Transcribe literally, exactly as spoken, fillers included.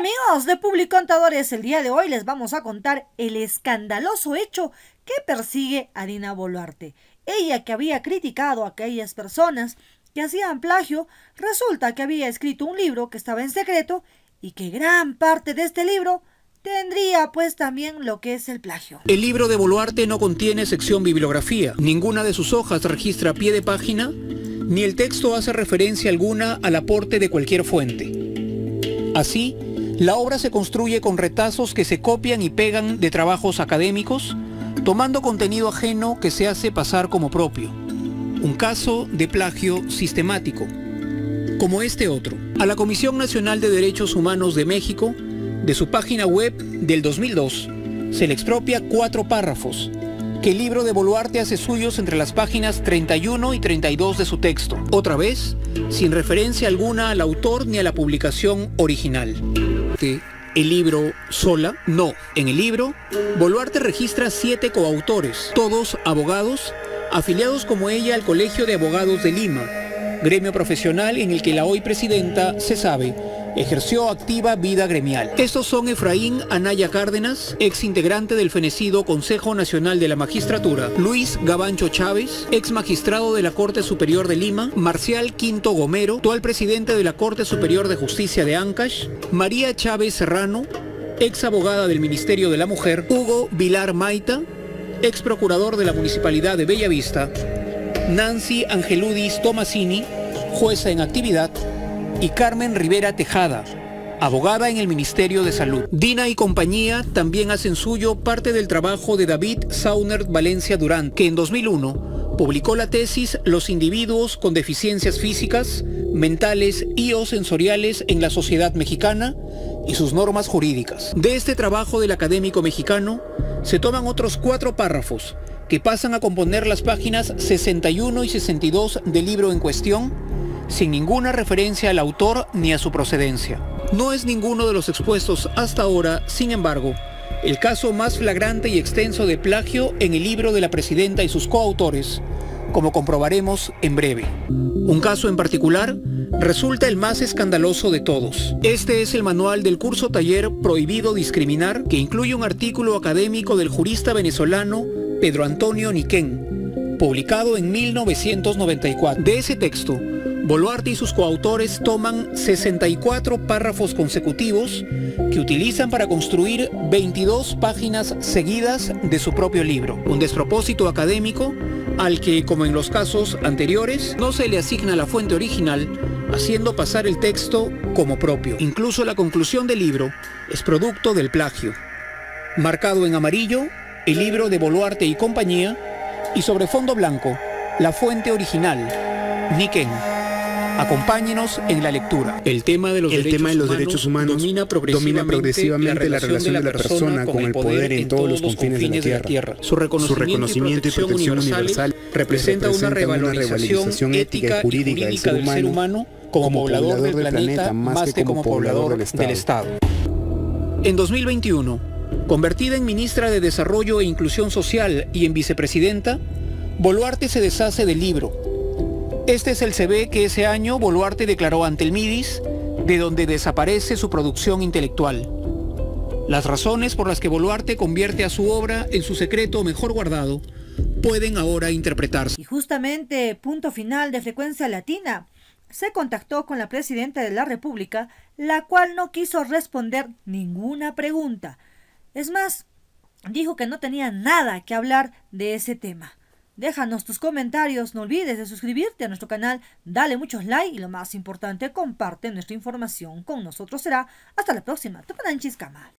Amigos de Publicontadores, el día de hoy les vamos a contar el escandaloso hecho que persigue a Dina Boluarte. Ella, que había criticado a aquellas personas que hacían plagio, resulta que había escrito un libro que estaba en secreto y que gran parte de este libro tendría pues también lo que es el plagio. El libro de Boluarte no contiene sección bibliografía, ninguna de sus hojas registra pie de página, ni el texto hace referencia alguna al aporte de cualquier fuente. Así, la obra se construye con retazos que se copian y pegan de trabajos académicos, tomando contenido ajeno que se hace pasar como propio. Un caso de plagio sistemático, como este otro. A la Comisión Nacional de Derechos Humanos de México, de su página web del dos mil dos, se le expropia cuatro párrafos, que el libro de Boluarte hace suyos entre las páginas treinta y uno y treinta y dos de su texto. Otra vez, sin referencia alguna al autor ni a la publicación original. ¿El libro sola? No. En el libro, Boluarte registra siete coautores, todos abogados, afiliados como ella al Colegio de Abogados de Lima, gremio profesional en el que la hoy presidenta, se sabe, ejerció activa vida gremial. Estos son Efraín Anaya Cárdenas, ex integrante del fenecido Consejo Nacional de la Magistratura; Luis Gabancho Chávez, ex magistrado de la Corte Superior de Lima; Marcial Quinto Gomero, actual presidente de la Corte Superior de Justicia de Ancash; María Chávez Serrano, ex abogada del Ministerio de la Mujer; Hugo Vilar Maita, ex procurador de la Municipalidad de Bellavista; Nancy Angeludis Tomasini, jueza en actividad; y Carmen Rivera Tejada, abogada en el Ministerio de Salud. Dina y compañía también hacen suyo parte del trabajo de David Saunert Valencia Durán, que en dos mil uno publicó la tesis Los individuos con deficiencias físicas, mentales y o sensoriales en la sociedad mexicana y sus normas jurídicas. De este trabajo del académico mexicano se toman otros cuatro párrafos que pasan a componer las páginas sesenta y uno y sesenta y dos del libro en cuestión, sin ninguna referencia al autor ni a su procedencia. No es ninguno de los expuestos hasta ahora, sin embargo, el caso más flagrante y extenso de plagio en el libro de la presidenta y sus coautores, como comprobaremos en breve. Un caso en particular resulta el más escandaloso de todos. Este es el manual del curso taller Prohibido Discriminar, que incluye un artículo académico del jurista venezolano Pedro Antonio Niquén, publicado en mil novecientos noventa y cuatro. De ese texto, Boluarte y sus coautores toman sesenta y cuatro párrafos consecutivos que utilizan para construir veintidós páginas seguidas de su propio libro. Un despropósito académico al que, como en los casos anteriores, no se le asigna la fuente original, haciendo pasar el texto como propio. Incluso la conclusión del libro es producto del plagio. Marcado en amarillo, el libro de Boluarte y compañía, y sobre fondo blanco, la fuente original, Niquén. Acompáñenos en la lectura. El tema de los, el derechos, tema de los humanos derechos humanos domina progresivamente, domina progresivamente la, relación la de la persona con el poder en todos los confines de la tierra. tierra. Su reconocimiento, Su reconocimiento y protección universal representa una revalorización ética y jurídica del ser humano, humano como, como poblador, poblador del planeta más que como poblador del Estado. del Estado. En dos mil veintiuno, convertida en ministra de Desarrollo e Inclusión Social y en vicepresidenta, Boluarte se deshace del libro. Este es el C V que ese año Boluarte declaró ante el Midis, de donde desaparece su producción intelectual. Las razones por las que Boluarte convierte a su obra en su secreto mejor guardado pueden ahora interpretarse. Y justamente, punto final de Frecuencia Latina, se contactó con la presidenta de la República, la cual no quiso responder ninguna pregunta. Es más, dijo que no tenía nada que hablar de ese tema. Déjanos tus comentarios, no olvides de suscribirte a nuestro canal, dale muchos likes y lo más importante, comparte nuestra información con nosotros. Será hasta la próxima. Tupananchis Kama.